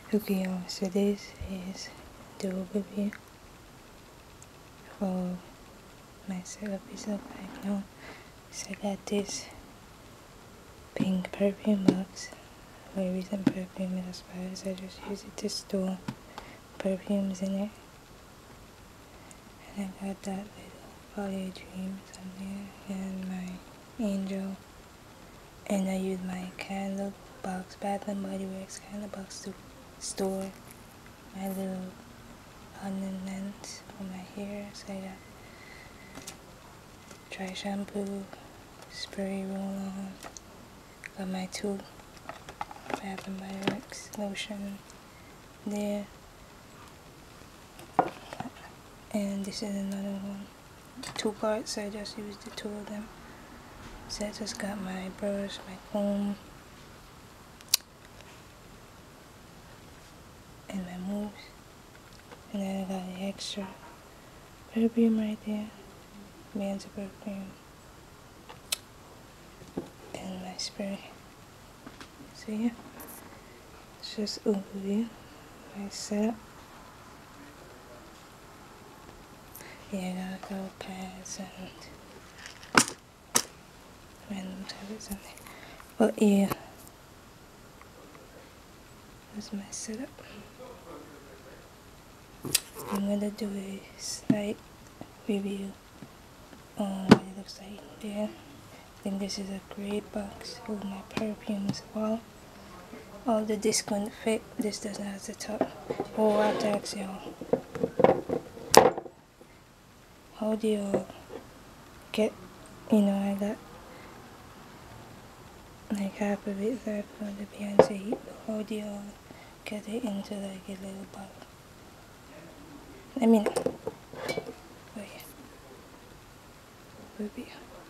Okay, so this is the overview for my setup is look like now. So I got this pink perfume box. My recent perfume is expired, so I just use it to store perfumes in it. And I got that little Holiday Dreams on there and my angel. And I use my candle box, Bath and Body Works candle box to store my little ornaments for my hair. So I got dry shampoo, spray roll-on, got my two Bath and Body Works lotion there, and this is another one, two parts, so I just used the two of them. So I just got my brush, my comb, and my mousse, and then I got the extra perfume right there, Beyonce perfume, and my spray. So yeah, it's just overview, my setup. Yeah, I got a couple pads and random tablets on there. But yeah, that's my setup. I'm gonna do a slight review on what it looks like there. I think this is a great box with my perfumes. All the discs couldn't fit. This doesn't have the top. Oh, I have to ask y'all, how do you get, I got like half of it left for the Beyonce heat, but how do you get it into like a little bottle? Let me know. But yeah, review.